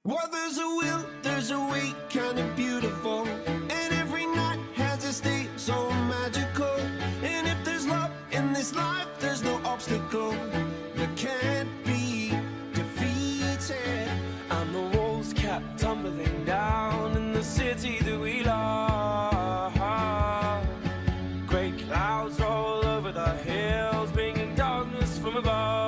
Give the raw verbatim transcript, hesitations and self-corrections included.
Well, there's a will, there's a way, kind of beautiful. And every night has a state so magical. And if there's love in this life, there's no obstacle that can't be defeated. And the walls kept tumbling down in the city that we love. Great clouds roll over the hills, bringing darkness from above.